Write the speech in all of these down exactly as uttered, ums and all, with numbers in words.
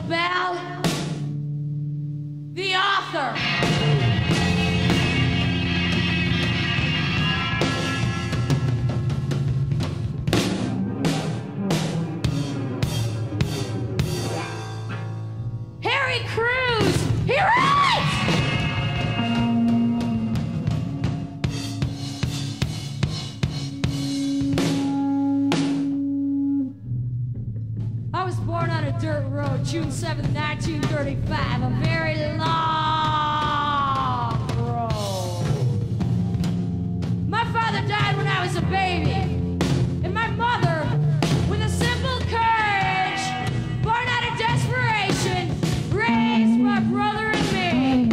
Bell, the author. Harry Crews, he writes! I was born on a dirt road, June seventh, nineteen thirty-five, a very long road. My father died when I was a baby, and my mother, with a simple courage, born out of desperation, raised my brother and me.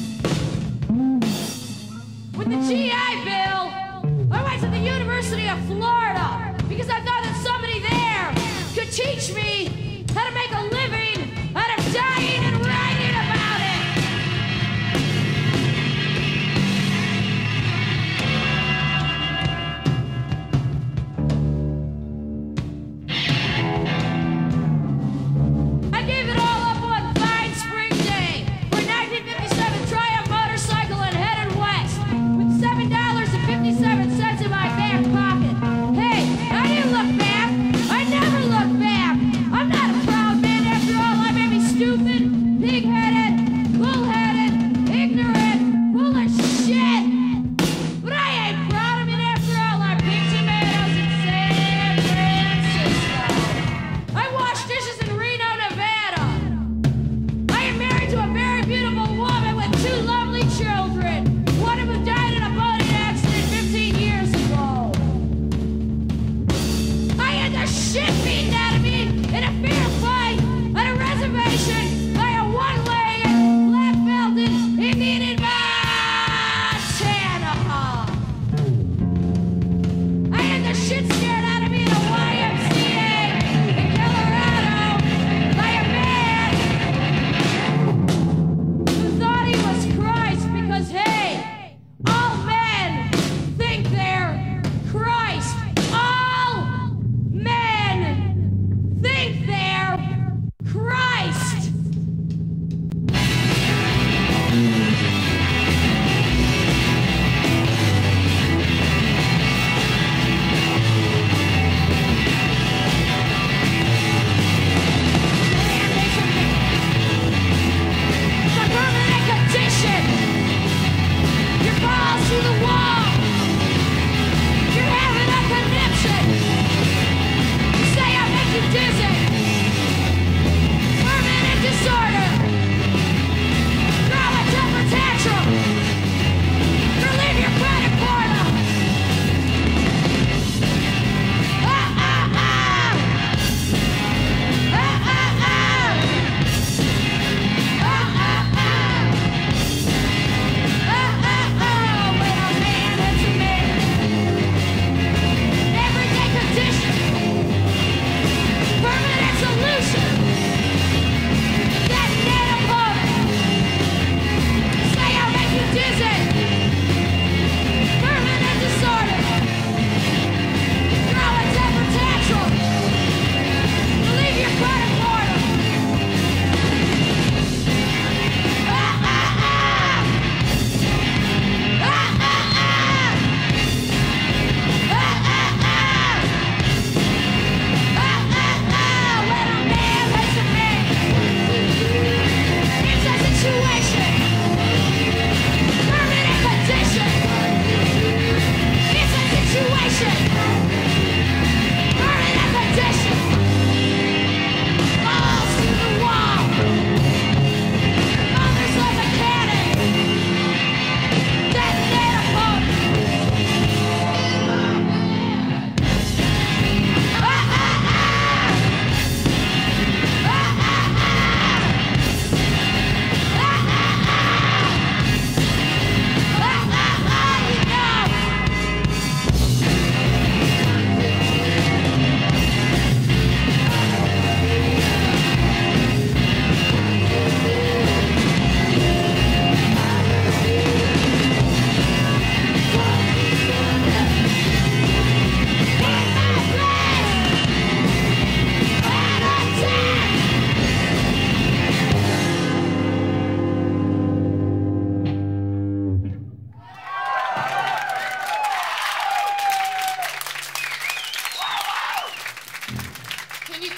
With the G I Bill, I went to the University of Florida because I thought that somebody there could teach me how to make a living out of dying and writing about it. I gave it all up one fine spring day for nineteen fifty-seven Triumph motorcycle and headed west with seven dollars and fifty-seven cents in my back pocket. Hey, I didn't look back. I never look back. I'm not a proud man after all. I may be stupid, pig-headed, bull-headed, ignorant, full of shit. But I ain't proud of it after all. I picked tomatoes in San Francisco. I wash dishes in Reno, Nevada. I am married to a very beautiful woman with two lovely children. One of them died in a boating accident fifteen years ago. I had the shit beaten out of me in a fair fight at a reservation by a one-legged, black-belted Indian in Montana. I had the shit scared out of me in a Y M C A in Colorado by a man who thought he was Christ because, hey, all men think they're Christ. All men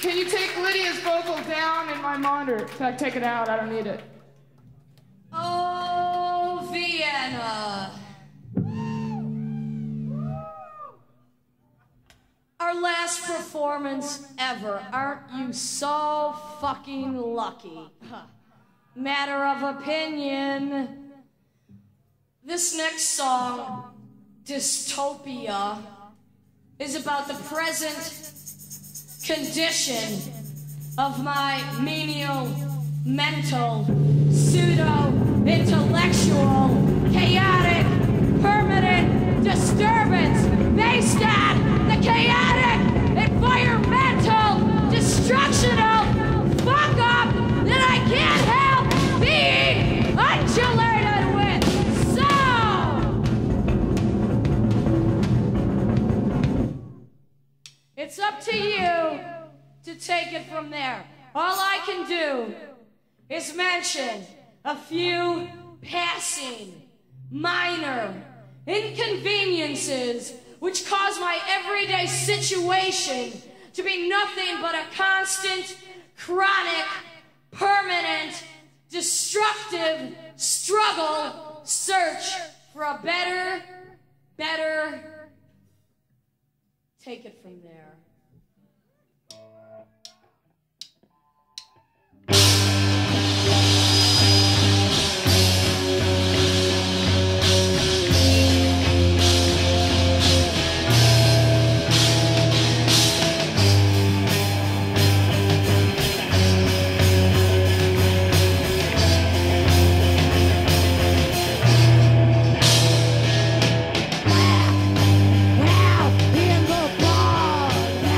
Can you take Lydia's vocal down in my monitor? In fact, take it out. I don't need it. Oh, Vienna. Our last performance ever. Aren't you so fucking lucky? Matter of opinion. This next song, Dystopia, is about the present condition of my menial, mental, pseudo-intellectual, chaotic, permanent disturbance based on the chaotic, environmental, destructional fuck-up that I can't help being undulated with. So, it's up to you to take it from there. All I can do is mention a few passing, minor inconveniences which cause my everyday situation to be nothing but a constant, chronic, permanent, destructive struggle, search for a better, better. Take it from there. Wow, in the bar.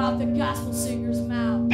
out the gospel singer's mouth.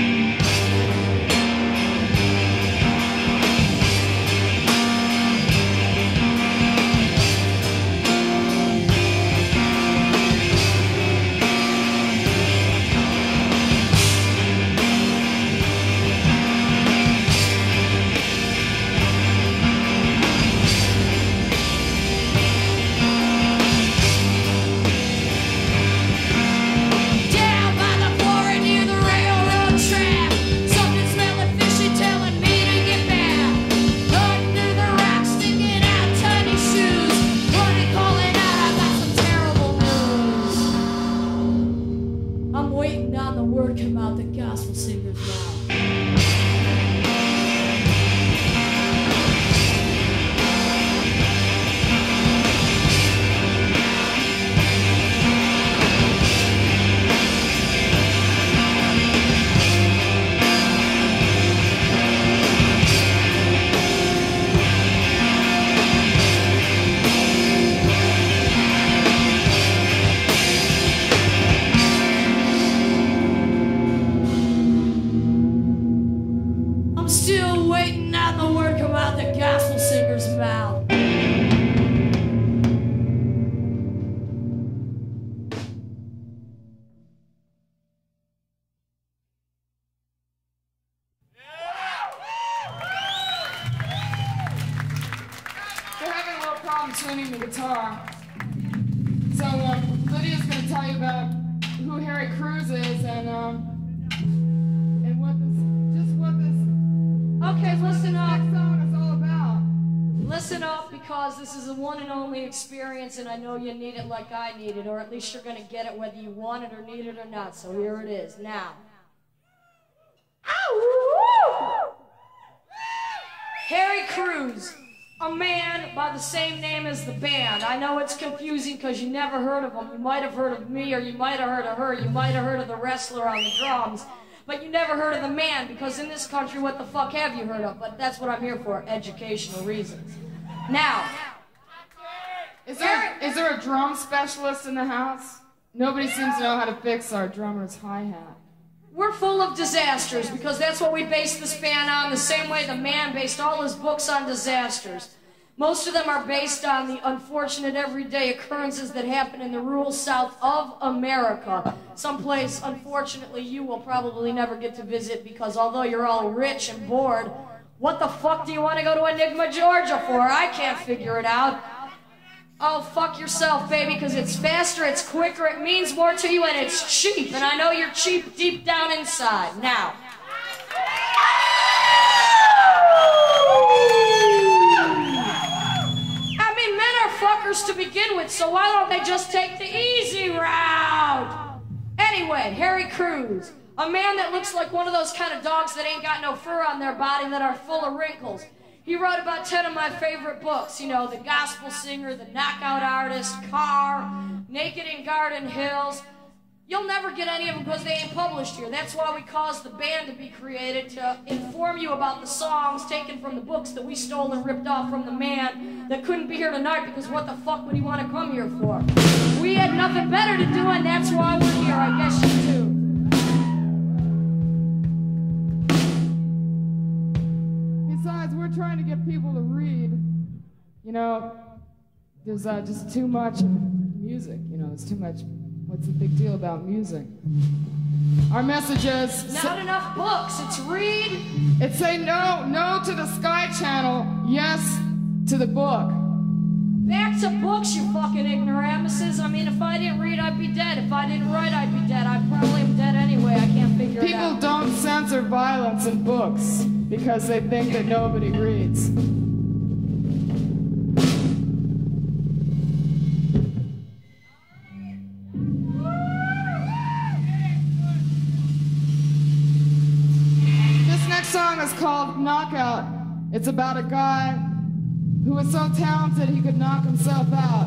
tuning the guitar. So um, Lydia's going to tell you about who Harry Cruz is and um, and what this, just what this. Okay, listen up. Next song is all about. Listen up, because this is a one and only experience, and I know you need it like I need it, or at least you're going to get it whether you want it or need it or not. So here it is now. Harry Cruz, a man by the same name as the band. I know it's confusing because you never heard of him. You might have heard of me, or you might have heard of her. You might have heard of the wrestler on the drums, but you never heard of the man, because in this country, what the fuck have you heard of? But that's what I'm here for, educational reasons. Now, is there, is there a drum specialist in the house? Nobody seems to know how to fix our drummer's hi-hat. we're full of disasters, because that's what we base this band on, the same way the man based all his books on disasters. Most of them are based on the unfortunate everyday occurrences that happen in the rural South of America, someplace, unfortunately, you will probably never get to visit, because although you're all rich and bored, what the fuck do you want to go to Enigma, Georgia for? I can't figure it out. Oh, fuck yourself, baby, because it's faster, it's quicker, it means more to you, and it's cheap. And I know you're cheap deep down inside. Now. I mean, men are fuckers to begin with, so why don't they just take the easy route? Anyway, Harry Cruz, a man that looks like one of those kind of dogs that ain't got no fur on their body that are full of wrinkles. He wrote about ten of my favorite books, you know, The Gospel Singer, The Knockout Artist, Car, Naked in Garden Hills. You'll never get any of them because they ain't published here. That's why we caused the band to be created, to inform you about the songs taken from the books that we stole and ripped off from the man that couldn't be here tonight, because what the fuck would he want to come here for? We had nothing better to do, and that's why we're here, I guess you do. Besides, we're trying to get people to read. You know, there's uh, just too much music, you know, there's too much. What's the big deal about music? Our message is... Not enough books, it's read. It's say no, no to the Sky Channel, yes to the book. Back to books, you fucking ignoramuses. I mean, if I didn't read, I'd be dead. If I didn't write, I'd be dead. I probably am dead anyway, I can't figure it out. People don't censor violence in books because they think that nobody reads. This next song is called Knockout. It's about a guy who was so talented he could knock himself out.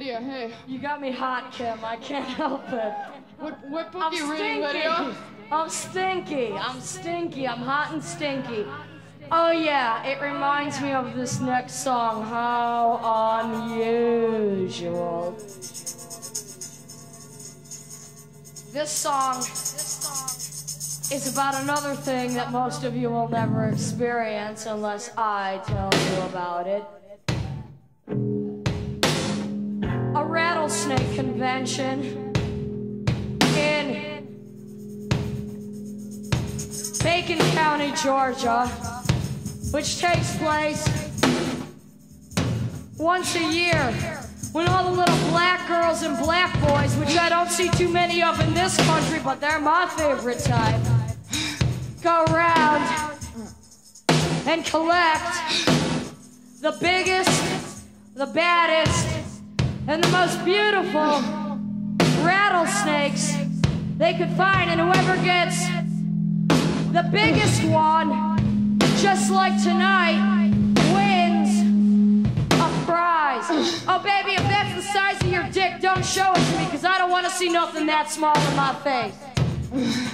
you? Hey. You got me hot, Kim. I can't help it. What, what book I'm you reading, stinky. Lydia? I'm stinky. I'm stinky. I'm hot and stinky. Oh yeah, it reminds me of this next song. How unusual. This song is about another thing that most of you will never experience unless I tell you about it. A rattlesnake convention in Macon County, Georgia, which takes place once a year when all the little black girls and black boys, which I don't see too many of in this country, but they're my favorite type, go around and collect the biggest, the baddest, and the most beautiful rattlesnakes they could find, and whoever gets the biggest one, just like tonight, wins a prize. Oh baby, if that's the size of your dick, don't show it to me, because I don't want to see nothing that small in my face.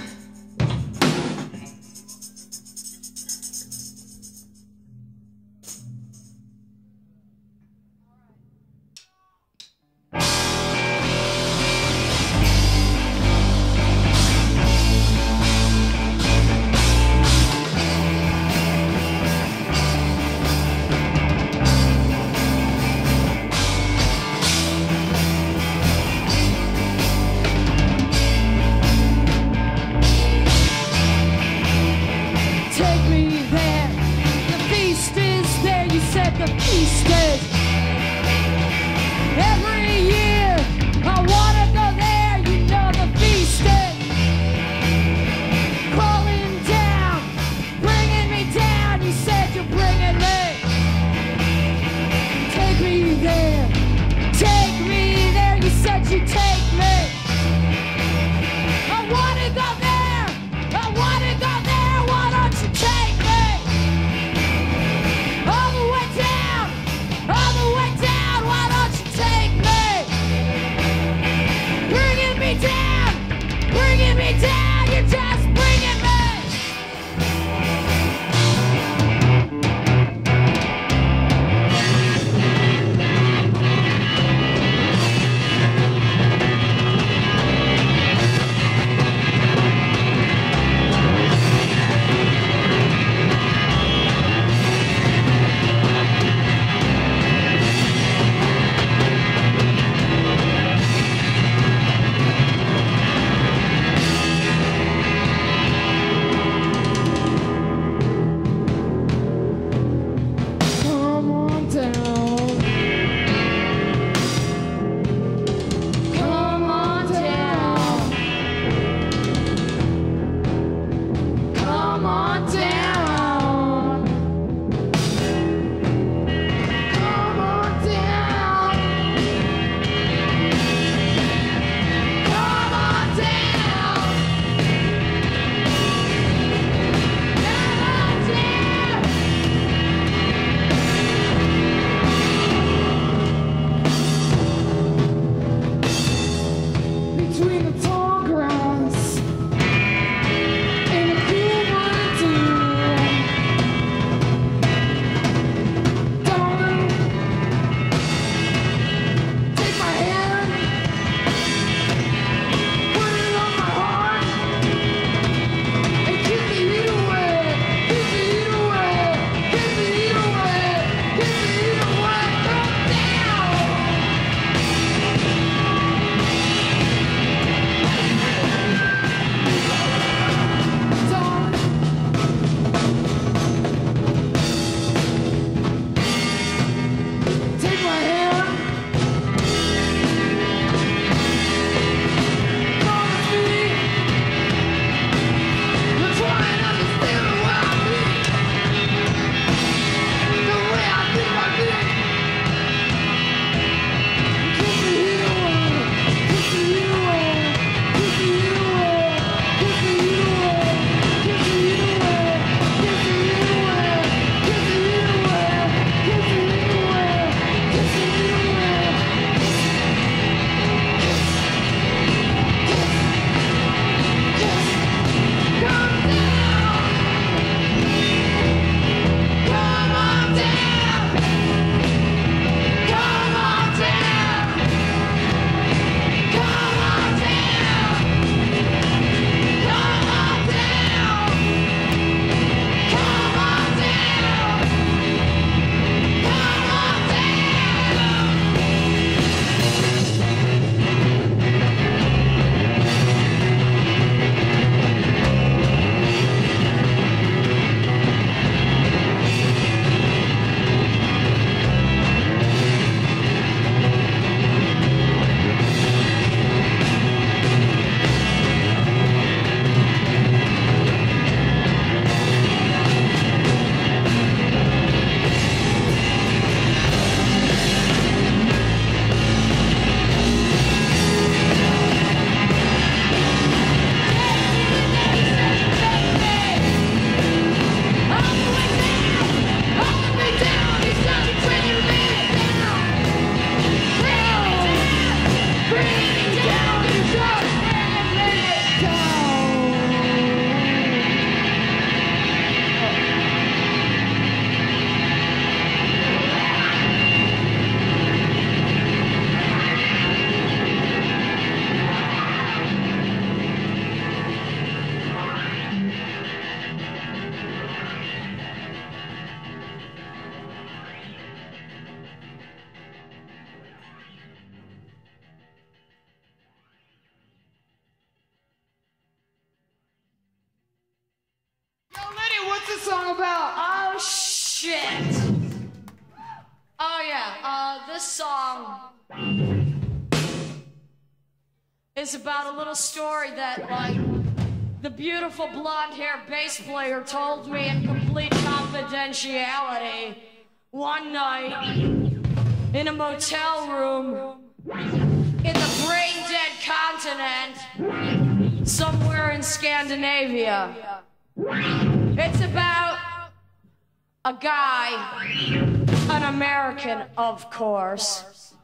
What's this song about? Oh, shit. Oh, yeah. Uh, this song is about a little story that, like, the beautiful blonde-haired bass player told me in complete confidentiality one night in a motel room in the brain-dead continent somewhere in Scandinavia. It's about a guy, an American, of course.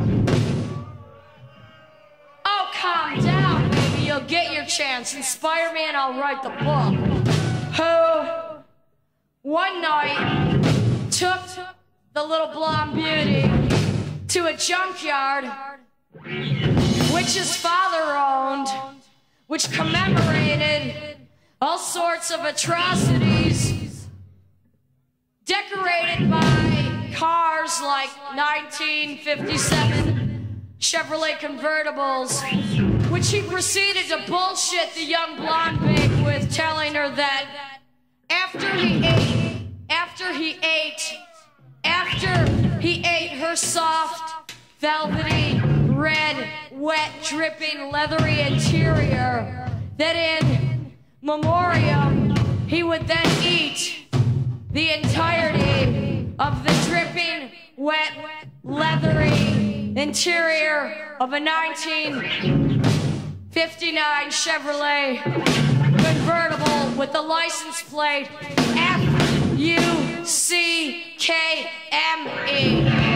Oh, calm down, baby. You'll get your chance. Inspire me and I'll write the book. Who, one night, took the little blonde beauty to a junkyard, which his father owned, which commemorated all sorts of atrocities, decorated by cars like nineteen fifty-seven Chevrolet convertibles, which he proceeded to bullshit the young blonde babe with, telling her that after he ate, after he ate, after he ate her soft, velvety, red, wet, dripping, leathery interior, that in memoriam he would then eat the entirety of the dripping, wet, leathery interior of a nineteen fifty-nine Chevrolet convertible with the license plate F U C K M E.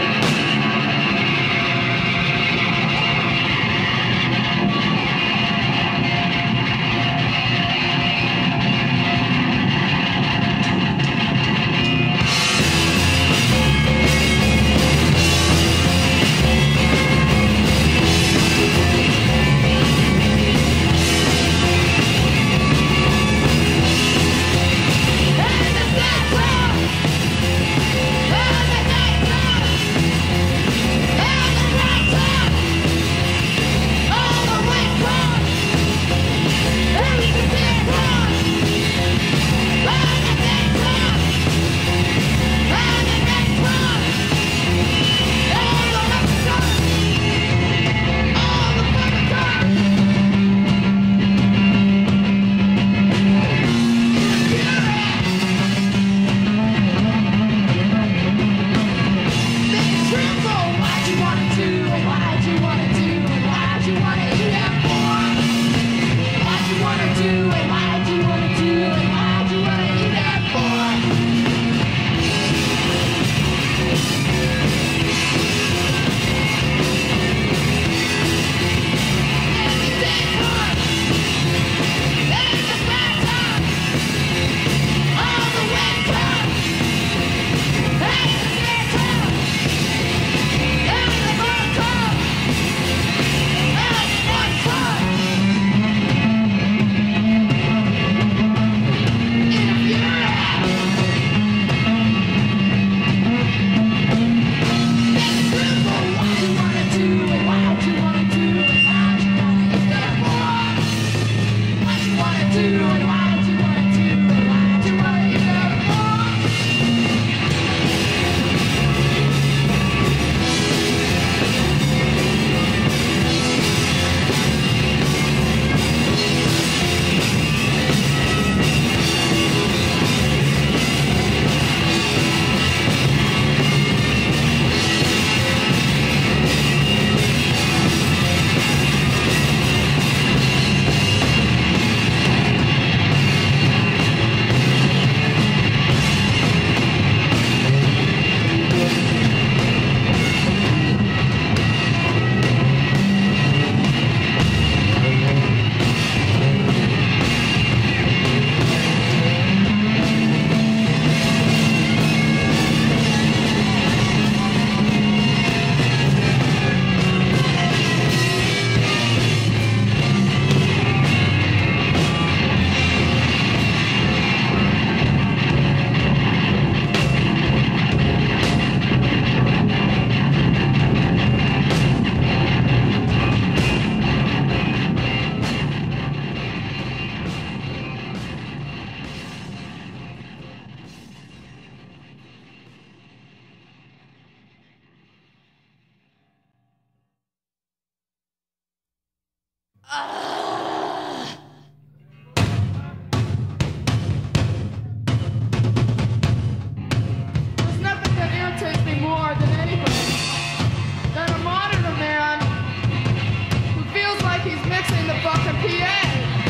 There's nothing that irritates me more than anything than a monitor man who feels like he's mixing the fucking P A.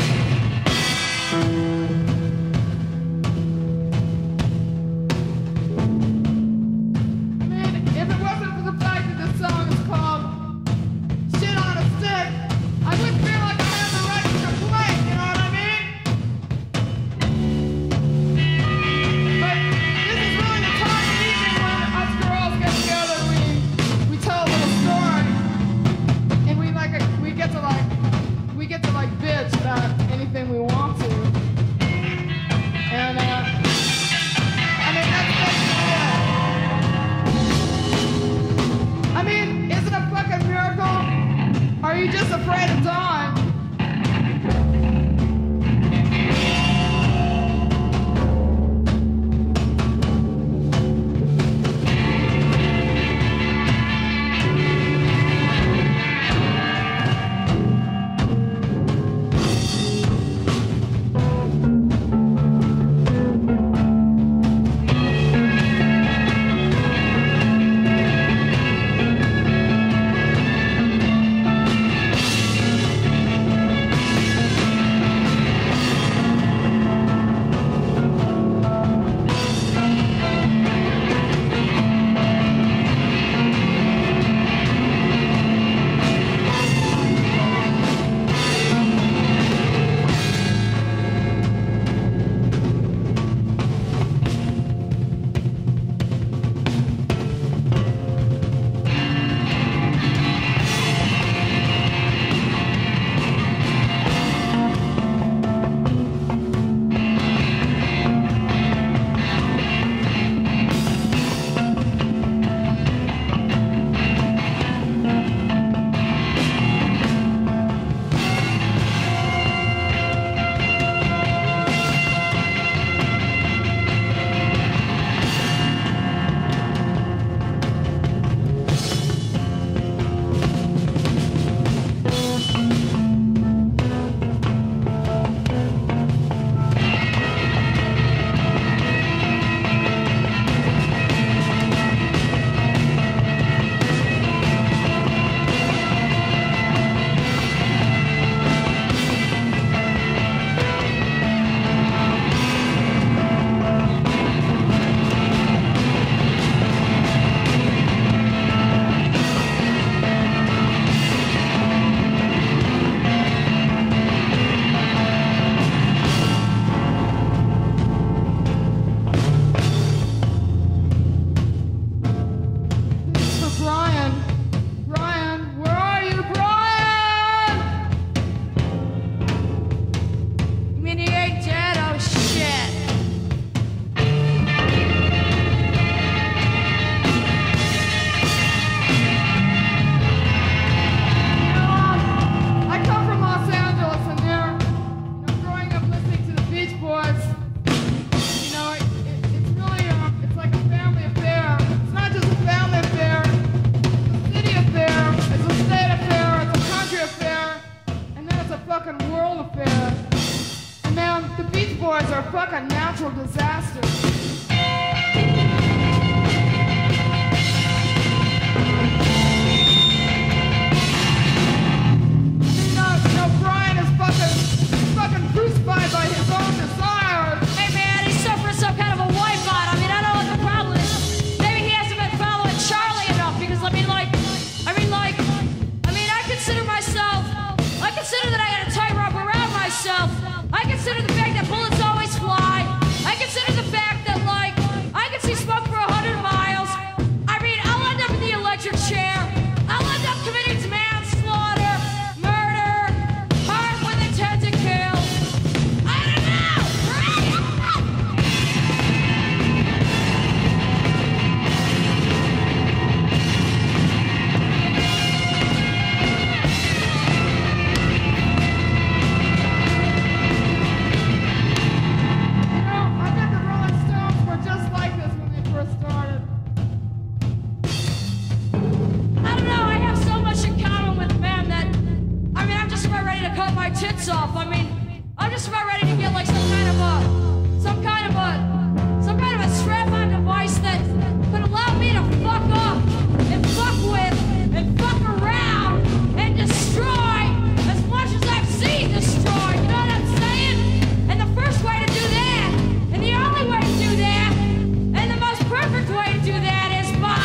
Are you just afraid of dying? Are fucking natural disasters. You know, you know, Brian is fucking, fucking crucified by his own desires. Hey man, he's suffering some kind of a wife on. I mean, I don't know what the problem is. Maybe he hasn't been following Charlie enough because I mean, like, I mean, like, I mean, I consider myself, I consider that I got a tightrope around myself. I consider the fact that bullets always fly. I consider the fact that, like, just about ready to get like some kind of a, some kind of a, some kind of a strap-on device that could allow me to fuck up and fuck with and fuck around and destroy as much as I've seen destroyed. You know what I'm saying? And the first way to do that, and the only way to do that, and the most perfect way to do that is by.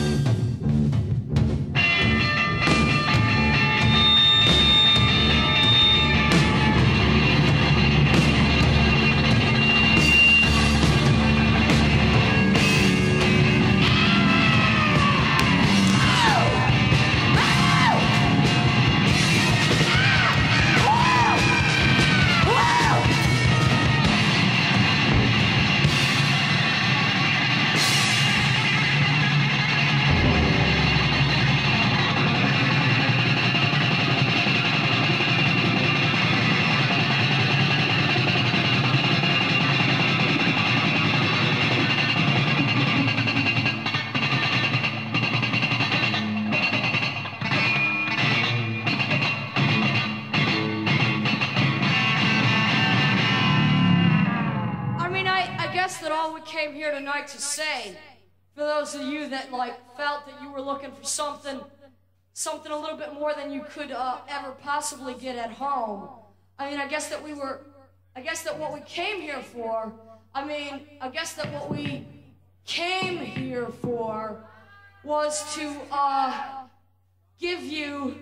That all we came here tonight to say, for those of you that like felt that you were looking for something, something a little bit more than you could uh, ever possibly get at home. I mean, I guess that we were, I guess that what we came here for, I mean, I guess that what we came here for was to uh, give you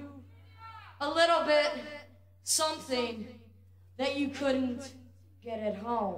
a little bit something that you couldn't get at home.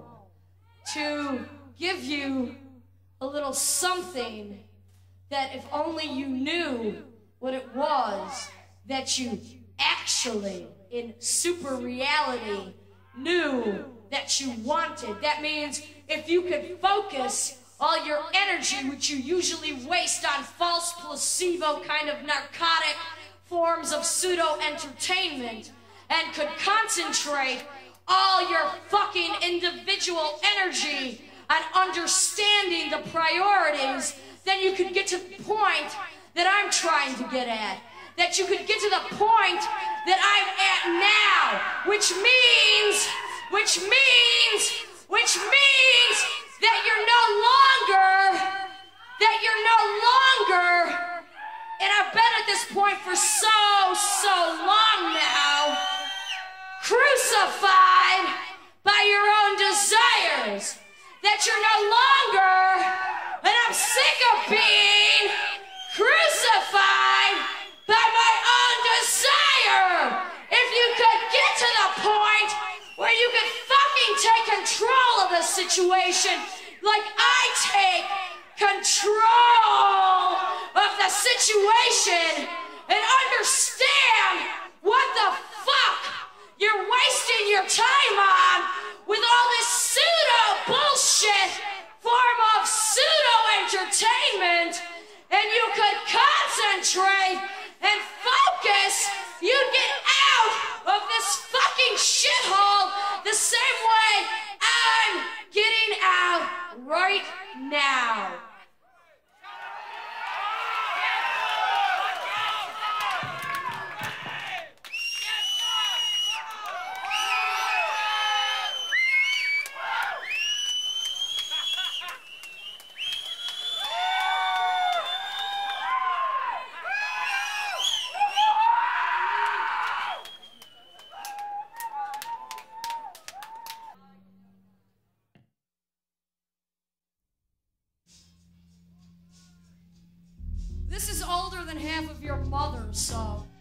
To give you a little something that if only you knew what it was that you actually, in super reality, knew that you wanted. That means if you could focus all your energy, which you usually waste on false placebo kind of narcotic forms of pseudo-entertainment, and could concentrate all your fucking individual energy on understanding the priorities, then you could get to the point that I'm trying to get at. That you could get to the point that I'm at now, which means, which means, which means that you're no longer, that you're no longer, and I've been at this point for so, so long now, crucified by your own desires, that you're no longer, and I'm sick of being crucified by my own desire. If you could get to the point where you could fucking take control of the situation like I take control of the situation and understand what the fuck you're wasting your time on with all this pseudo bullshit form of pseudo entertainment, and you could concentrate and focus, you'd get out of this fucking shithole the same way I'm getting out right now. This is older than half of your mothers, so